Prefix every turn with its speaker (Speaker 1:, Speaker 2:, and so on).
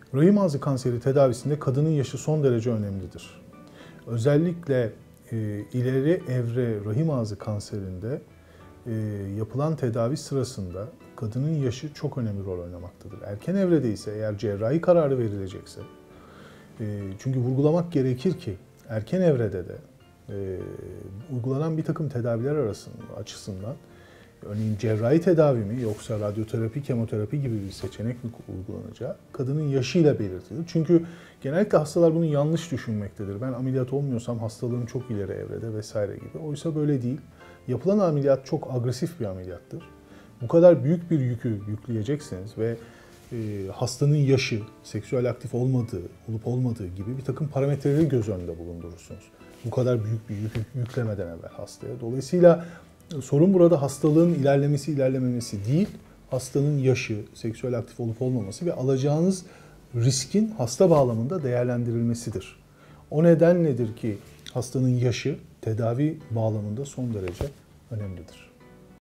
Speaker 1: Rahim ağzı kanseri tedavisinde kadının yaşı son derece önemlidir. Özellikle ileri evre rahim ağzı kanserinde yapılan tedavi sırasında kadının yaşı çok önemli rol oynamaktadır. Erken evrede ise eğer cerrahi kararı verilecekse, çünkü vurgulamak gerekir ki erken evrede de uygulanan bir takım tedaviler açısından, örneğin cerrahi tedavi mi yoksa radyoterapi, kemoterapi gibi bir seçenek mi uygulanacağı kadının yaşıyla belirtilir. Çünkü genellikle hastalar bunu yanlış düşünmektedir. Ben ameliyat olmuyorsam hastalığım çok ileri evrede vesaire gibi. Oysa böyle değil. Yapılan ameliyat çok agresif bir ameliyattır. Bu kadar büyük bir yükü yükleyeceksiniz ve hastanın yaşı, seksüel aktif olmadığı, olup olmadığı gibi bir takım parametreleri göz önünde bulundurursunuz. Bu kadar büyük bir yükü yüklemeden evvel hastaya. Dolayısıyla sorun burada hastalığın ilerlemesi, ilerlememesi değil, hastanın yaşı, seksüel aktif olup olmaması ve alacağınız riskin hasta bağlamında değerlendirilmesidir. O nedenledir ki hastanın yaşı tedavi bağlamında son derece önemlidir.